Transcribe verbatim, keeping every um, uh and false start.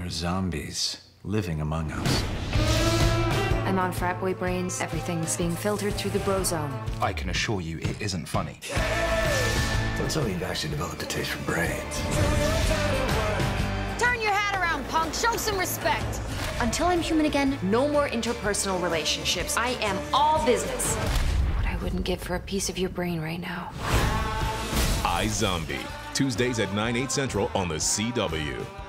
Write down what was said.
zombies living among us. I'm on frat boy brains. Everything's being filtered through the bro zone. I can assure you it isn't funny. That's how you've actually developed a taste for brains. Turn your hat around, punk. Show some respect. Until I'm human again, no more interpersonal relationships. I am all business. What I wouldn't give for a piece of your brain right now. IZombie. Tuesdays at nine, eight central on the C W.